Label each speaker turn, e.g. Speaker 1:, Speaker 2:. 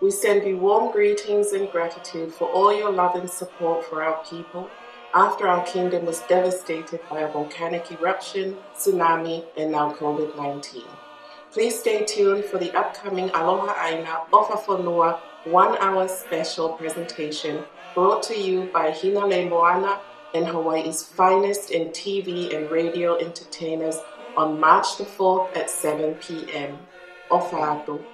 Speaker 1: We send you warm greetings and gratitude for all your love and support for our people after our kingdom was devastated by a volcanic eruption, tsunami, and now COVID-19. Please stay tuned for the upcoming Aloha Aina Ofafonua 1-hour special presentation brought to you by Hinale Moana and Hawaii's finest in TV and radio entertainers on March the 4th at 7 p.m. Ofa'atu.